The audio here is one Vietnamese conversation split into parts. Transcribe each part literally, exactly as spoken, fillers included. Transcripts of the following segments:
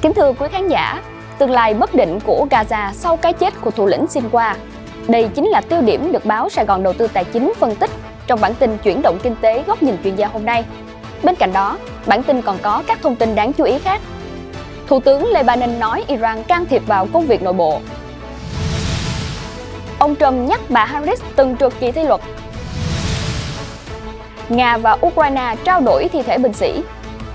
Kính thưa quý khán giả, tương lai bất định của Gaza sau cái chết của thủ lĩnh Sinwar. Đây chính là tiêu điểm được báo Sài Gòn Đầu tư Tài chính phân tích trong bản tin chuyển động kinh tế góc nhìn chuyên gia hôm nay. Bên cạnh đó, bản tin còn có các thông tin đáng chú ý khác. Thủ tướng Lebanon nói Iran can thiệp vào công việc nội bộ. Ông Trump nhắc bà Harris từng trượt kỳ thi luật. Nga và Ukraine trao đổi thi thể binh sĩ.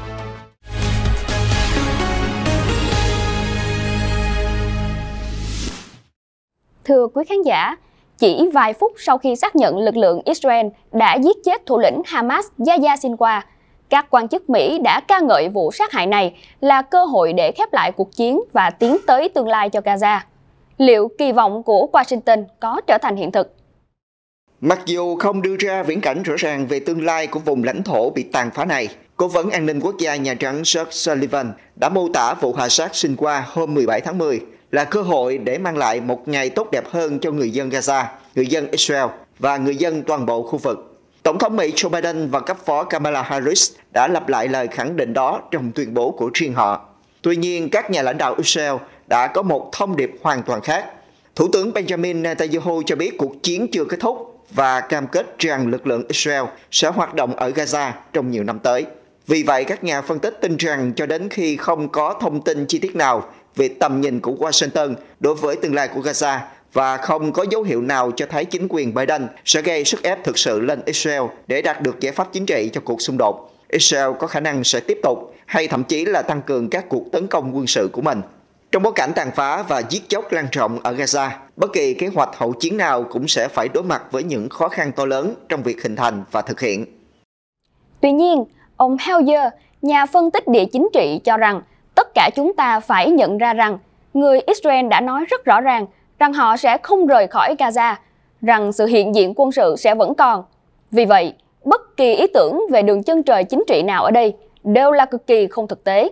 Thưa quý khán giả, chỉ vài phút sau khi xác nhận lực lượng Israel đã giết chết thủ lĩnh Hamas Yahya Sinwar, các quan chức Mỹ đã ca ngợi vụ sát hại này là cơ hội để khép lại cuộc chiến và tiến tới tương lai cho Gaza. Liệu kỳ vọng của Washington có trở thành hiện thực? Mặc dù không đưa ra viễn cảnh rõ ràng về tương lai của vùng lãnh thổ bị tàn phá này, Cố vấn An ninh Quốc gia Nhà Trắng Jake Sullivan đã mô tả vụ hạ sát Sinwar hôm mười bảy tháng mười là cơ hội để mang lại một ngày tốt đẹp hơn cho người dân Gaza, người dân Israel và người dân toàn bộ khu vực. Tổng thống Mỹ Joe Biden và cấp phó Kamala Harris đã lặp lại lời khẳng định đó trong tuyên bố của riêng họ. Tuy nhiên, các nhà lãnh đạo Israel đã có một thông điệp hoàn toàn khác. Thủ tướng Benjamin Netanyahu cho biết cuộc chiến chưa kết thúc và cam kết rằng lực lượng Israel sẽ hoạt động ở Gaza trong nhiều năm tới. Vì vậy, các nhà phân tích tin rằng cho đến khi không có thông tin chi tiết nào về tầm nhìn của Washington đối với tương lai của Gaza và không có dấu hiệu nào cho thấy chính quyền Biden sẽ gây sức ép thực sự lên Israel để đạt được giải pháp chính trị cho cuộc xung đột, Israel có khả năng sẽ tiếp tục hay thậm chí là tăng cường các cuộc tấn công quân sự của mình. Trong bối cảnh tàn phá và giết chóc lan rộng ở Gaza, bất kỳ kế hoạch hậu chiến nào cũng sẽ phải đối mặt với những khó khăn to lớn trong việc hình thành và thực hiện. Tuy nhiên, ông Helger, nhà phân tích địa chính trị cho rằng tất cả chúng ta phải nhận ra rằng người Israel đã nói rất rõ ràng rằng họ sẽ không rời khỏi Gaza, rằng sự hiện diện quân sự sẽ vẫn còn. Vì vậy, bất kỳ ý tưởng về đường chân trời chính trị nào ở đây đều là cực kỳ không thực tế.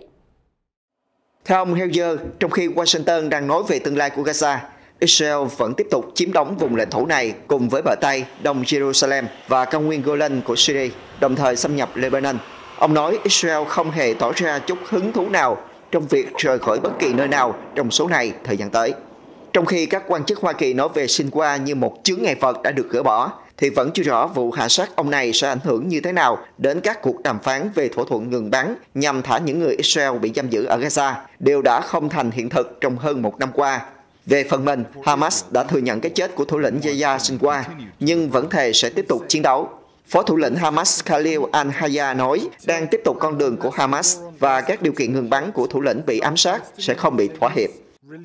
Theo ông Helger, trong khi Washington đang nói về tương lai của Gaza, Israel vẫn tiếp tục chiếm đóng vùng lãnh thổ này cùng với bờ Tây, Đông Jerusalem và cao nguyên Golan của Syria, đồng thời xâm nhập Lebanon. Ông nói Israel không hề tỏ ra chút hứng thú nào trong việc rời khỏi bất kỳ nơi nào trong số này thời gian tới. Trong khi các quan chức Hoa Kỳ nói về Sinwar như một chướng ngại vật đã được gỡ bỏ, thì vẫn chưa rõ vụ hạ sát ông này sẽ ảnh hưởng như thế nào đến các cuộc đàm phán về thỏa thuận ngừng bắn nhằm thả những người Israel bị giam giữ ở Gaza, đều đã không thành hiện thực trong hơn một năm qua. Về phần mình, Hamas đã thừa nhận cái chết của thủ lĩnh Yahya Sinwar, nhưng vẫn thề sẽ tiếp tục chiến đấu. Phó thủ lĩnh Hamas Khalil al-Hayya nói đang tiếp tục con đường của Hamas và các điều kiện ngừng bắn của thủ lĩnh bị ám sát sẽ không bị thỏa hiệp.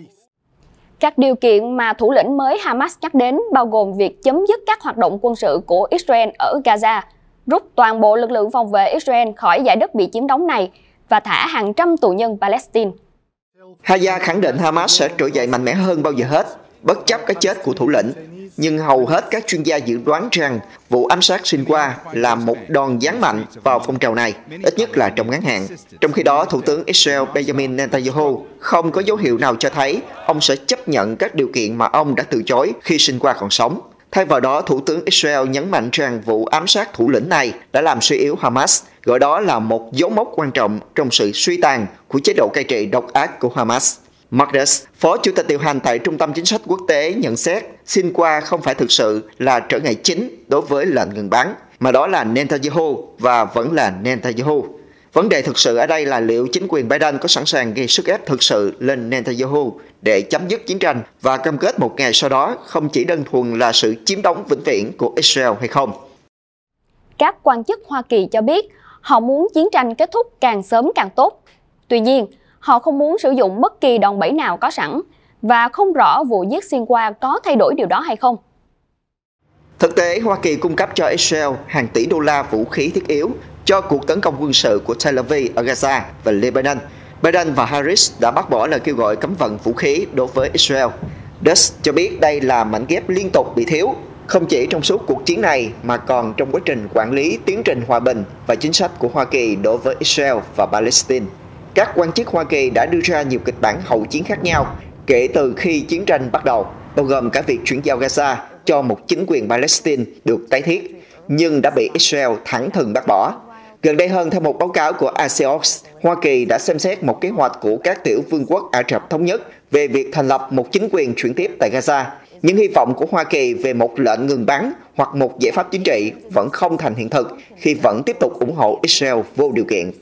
Các điều kiện mà thủ lĩnh mới Hamas nhắc đến bao gồm việc chấm dứt các hoạt động quân sự của Israel ở Gaza, rút toàn bộ lực lượng phòng vệ Israel khỏi dải đất bị chiếm đóng này và thả hàng trăm tù nhân Palestine. Hayya khẳng định Hamas sẽ trỗi dậy mạnh mẽ hơn bao giờ hết, bất chấp cái chết của thủ lĩnh. Nhưng hầu hết các chuyên gia dự đoán rằng vụ ám sát Sinwar là một đòn giáng mạnh vào phong trào này, ít nhất là trong ngắn hạn. Trong khi đó, Thủ tướng Israel Benjamin Netanyahu không có dấu hiệu nào cho thấy ông sẽ chấp nhận các điều kiện mà ông đã từ chối khi Sinwar còn sống. Thay vào đó, Thủ tướng Israel nhấn mạnh rằng vụ ám sát thủ lĩnh này đã làm suy yếu Hamas, gọi đó là một dấu mốc quan trọng trong sự suy tàn của chế độ cai trị độc ác của Hamas. Marcus, Phó Chủ tịch điều hành tại Trung tâm Chính sách Quốc tế nhận xét Sinwar không phải thực sự là trở ngại chính đối với lệnh ngừng bắn, mà đó là Netanyahu và vẫn là Netanyahu. Vấn đề thực sự ở đây là liệu chính quyền Biden có sẵn sàng gây sức ép thực sự lên Netanyahu để chấm dứt chiến tranh và cam kết một ngày sau đó không chỉ đơn thuần là sự chiếm đóng vĩnh viễn của Israel hay không. Các quan chức Hoa Kỳ cho biết họ muốn chiến tranh kết thúc càng sớm càng tốt. Tuy nhiên, họ không muốn sử dụng bất kỳ đòn bẩy nào có sẵn và không rõ vụ giết Sinwar có thay đổi điều đó hay không. Thực tế, Hoa Kỳ cung cấp cho Israel hàng tỷ đô la vũ khí thiết yếu cho cuộc tấn công quân sự của Tel Aviv ở Gaza và Lebanon. Biden và Harris đã bác bỏ lời kêu gọi cấm vận vũ khí đối với Israel. Dutch cho biết đây là mảnh ghép liên tục bị thiếu, không chỉ trong suốt cuộc chiến này mà còn trong quá trình quản lý tiến trình hòa bình và chính sách của Hoa Kỳ đối với Israel và Palestine. Các quan chức Hoa Kỳ đã đưa ra nhiều kịch bản hậu chiến khác nhau kể từ khi chiến tranh bắt đầu, bao gồm cả việc chuyển giao Gaza cho một chính quyền Palestine được tái thiết, nhưng đã bị Israel thẳng thừng bác bỏ. Gần đây hơn, theo một báo cáo của Axios, Hoa Kỳ đã xem xét một kế hoạch của các tiểu vương quốc Ả Rập Thống Nhất về việc thành lập một chính quyền chuyển tiếp tại Gaza. Những hy vọng của Hoa Kỳ về một lệnh ngừng bắn hoặc một giải pháp chính trị vẫn không thành hiện thực khi vẫn tiếp tục ủng hộ Israel vô điều kiện.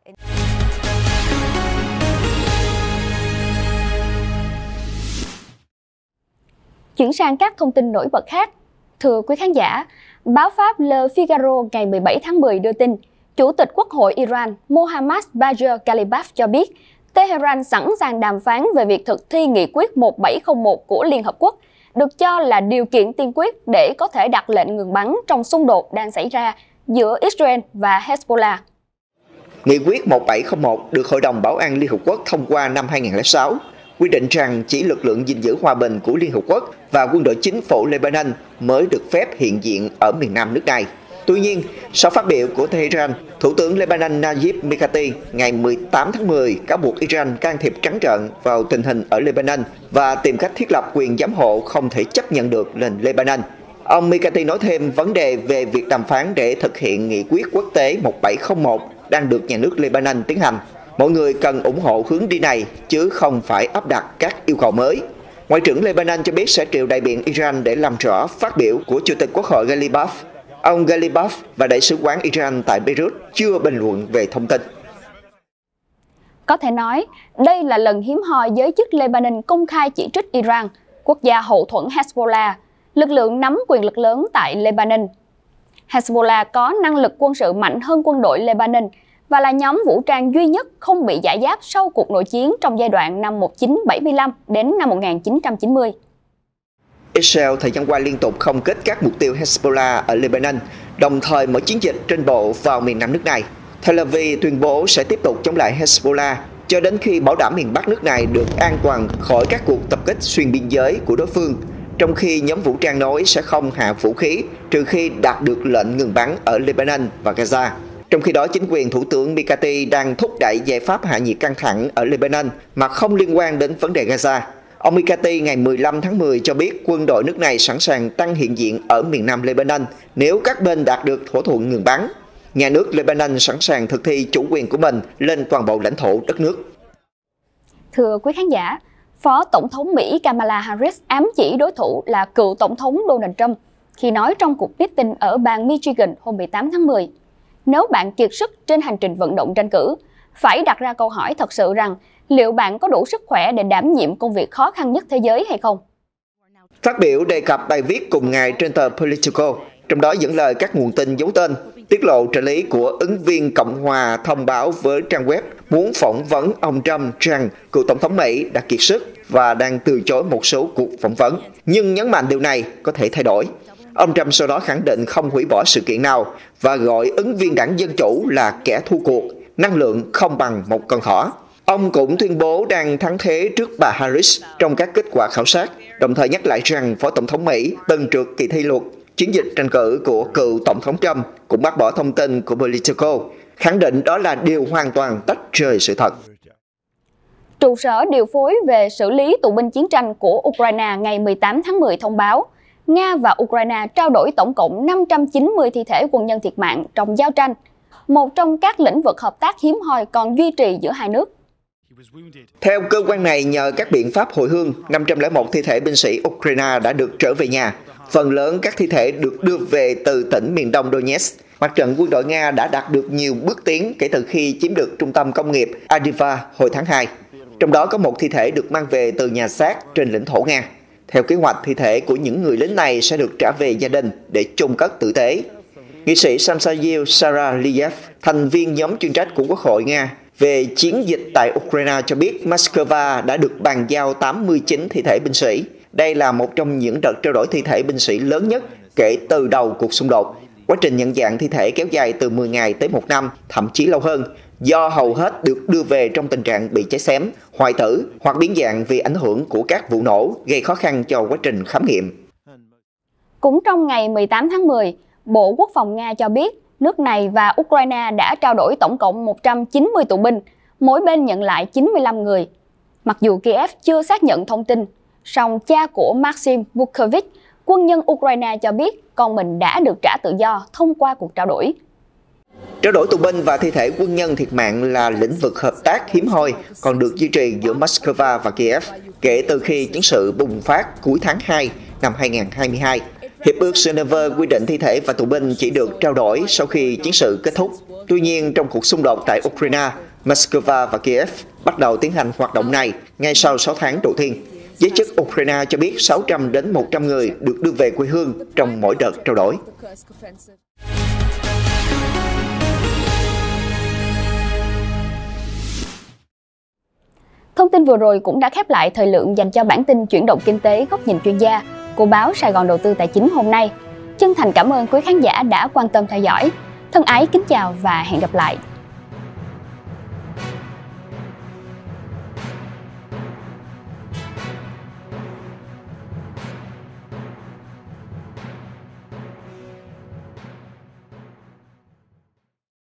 Chuyển sang các thông tin nổi bật khác. Thưa quý khán giả, báo Pháp Le Figaro ngày mười bảy tháng mười đưa tin, Chủ tịch Quốc hội Iran Mohammad Bagher Ghalibaf cho biết Tehran sẵn sàng đàm phán về việc thực thi nghị quyết một bảy không một của Liên Hợp Quốc, được cho là điều kiện tiên quyết để có thể đặt lệnh ngừng bắn trong xung đột đang xảy ra giữa Israel và Hezbollah. Nghị quyết một bảy không một được Hội đồng Bảo an Liên Hợp Quốc thông qua năm hai nghìn không trăm lẻ sáu, quy định rằng chỉ lực lượng gìn giữ hòa bình của Liên Hợp Quốc và quân đội chính phủ Lebanon mới được phép hiện diện ở miền nam nước này. Tuy nhiên, sau phát biểu của Tehran, Thủ tướng Lebanon Najib Mikati ngày mười tám tháng mười cáo buộc Iran can thiệp trắng trợn vào tình hình ở Lebanon và tìm cách thiết lập quyền giám hộ không thể chấp nhận được lên Lebanon. Ông Mikati nói thêm vấn đề về việc đàm phán để thực hiện nghị quyết quốc tế một bảy không một đang được nhà nước Lebanon tiến hành. Mọi người cần ủng hộ hướng đi này chứ không phải áp đặt các yêu cầu mới. Ngoại trưởng Lebanon cho biết sẽ triệu đại biện Iran để làm rõ phát biểu của Chủ tịch Quốc hội Ghalibaf. Ông Ghalibaf và Đại sứ quán Iran tại Beirut chưa bình luận về thông tin. Có thể nói, đây là lần hiếm hoi giới chức Lebanon công khai chỉ trích Iran, quốc gia hậu thuẫn Hezbollah, lực lượng nắm quyền lực lớn tại Lebanon. Hezbollah có năng lực quân sự mạnh hơn quân đội Lebanon và là nhóm vũ trang duy nhất không bị giải giáp sau cuộc nội chiến trong giai đoạn năm một nghìn chín trăm bảy mươi lăm đến năm một nghìn chín trăm chín mươi. Israel thời gian qua liên tục không kích các mục tiêu Hezbollah ở Lebanon, đồng thời mở chiến dịch trên bộ vào miền nam nước này. Tel Aviv tuyên bố sẽ tiếp tục chống lại Hezbollah cho đến khi bảo đảm miền Bắc nước này được an toàn khỏi các cuộc tập kích xuyên biên giới của đối phương, trong khi nhóm vũ trang nói sẽ không hạ vũ khí trừ khi đạt được lệnh ngừng bắn ở Lebanon và Gaza. Trong khi đó, chính quyền Thủ tướng Mikati đang thúc đẩy giải pháp hạ nhiệt căng thẳng ở Lebanon mà không liên quan đến vấn đề Gaza. Ông Mikati ngày mười lăm tháng mười cho biết quân đội nước này sẵn sàng tăng hiện diện ở miền nam Lebanon nếu các bên đạt được thỏa thuận ngừng bắn. Nhà nước Lebanon sẵn sàng thực thi chủ quyền của mình lên toàn bộ lãnh thổ đất nước. Thưa quý khán giả, Phó Tổng thống Mỹ Kamala Harris ám chỉ đối thủ là cựu Tổng thống Donald Trump khi nói trong cuộc meeting ở bang Michigan hôm mười tám tháng mười. Nếu bạn kiệt sức trên hành trình vận động tranh cử, phải đặt ra câu hỏi thật sự rằng liệu bạn có đủ sức khỏe để đảm nhiệm công việc khó khăn nhất thế giới hay không? Phát biểu đề cập bài viết cùng ngày trên tờ Politico, trong đó dẫn lời các nguồn tin giấu tên, tiết lộ trợ lý của ứng viên Cộng hòa thông báo với trang web muốn phỏng vấn ông Trump rằng cựu Tổng thống Mỹ đã kiệt sức và đang từ chối một số cuộc phỏng vấn, nhưng nhấn mạnh điều này có thể thay đổi. Ông Trump sau đó khẳng định không hủy bỏ sự kiện nào và gọi ứng viên đảng Dân Chủ là kẻ thua cuộc, năng lượng không bằng một con thỏ. Ông cũng tuyên bố đang thắng thế trước bà Harris trong các kết quả khảo sát, đồng thời nhắc lại rằng Phó Tổng thống Mỹ từng trượt kỳ thi luật. Chiến dịch tranh cử của cựu Tổng thống Trump cũng bác bỏ thông tin của Politico, khẳng định đó là điều hoàn toàn tách rời sự thật. Trụ sở điều phối về xử lý tù binh chiến tranh của Ukraine ngày mười tám tháng mười thông báo, Nga và Ukraine trao đổi tổng cộng năm trăm chín mươi thi thể quân nhân thiệt mạng trong giao tranh, một trong các lĩnh vực hợp tác hiếm hoi còn duy trì giữa hai nước. Theo cơ quan này, nhờ các biện pháp hồi hương, năm trăm lẻ một thi thể binh sĩ Ukraine đã được trở về nhà. Phần lớn các thi thể được đưa về từ tỉnh miền đông Donetsk. Mặt trận quân đội Nga đã đạt được nhiều bước tiến kể từ khi chiếm được trung tâm công nghiệp Avdiivka hồi tháng hai. Trong đó có một thi thể được mang về từ nhà xác trên lãnh thổ Nga. Theo kế hoạch, thi thể của những người lính này sẽ được trả về gia đình để chôn cất tử tế. Nghị sĩ Samsail Saraliyev, thành viên nhóm chuyên trách của Quốc hội Nga về chiến dịch tại Ukraine cho biết Moscow đã được bàn giao tám mươi chín thi thể binh sĩ. Đây là một trong những đợt trao đổi thi thể binh sĩ lớn nhất kể từ đầu cuộc xung đột. Quá trình nhận dạng thi thể kéo dài từ mười ngày tới một năm, thậm chí lâu hơn, do hầu hết được đưa về trong tình trạng bị cháy xém, hoại tử hoặc biến dạng vì ảnh hưởng của các vụ nổ, gây khó khăn cho quá trình khám nghiệm. Cũng trong ngày mười tám tháng mười, Bộ Quốc phòng Nga cho biết nước này và Ukraine đã trao đổi tổng cộng một trăm chín mươi tù binh, mỗi bên nhận lại chín mươi lăm người. Mặc dù Kiev chưa xác nhận thông tin, song cha của Maxim Vukovich, quân nhân Ukraine cho biết con mình đã được trả tự do thông qua cuộc trao đổi. Trao đổi tù binh và thi thể quân nhân thiệt mạng là lĩnh vực hợp tác hiếm hoi còn được duy trì giữa Moscow và Kiev kể từ khi chiến sự bùng phát cuối tháng hai năm hai nghìn không trăm hai mươi hai. Hiệp ước Geneva quy định thi thể và tù binh chỉ được trao đổi sau khi chiến sự kết thúc. Tuy nhiên, trong cuộc xung đột tại Ukraine, Moscow và Kiev bắt đầu tiến hành hoạt động này ngay sau sáu tháng đầu tiên. Giới chức Ukraine cho biết sáu trăm đến một trăm người được đưa về quê hương trong mỗi đợt trao đổi. Thông tin vừa rồi cũng đã khép lại thời lượng dành cho bản tin chuyển động kinh tế góc nhìn chuyên gia của báo Sài Gòn Đầu tư Tài chính hôm nay. Chân thành cảm ơn quý khán giả đã quan tâm theo dõi. Thân ái kính chào và hẹn gặp lại.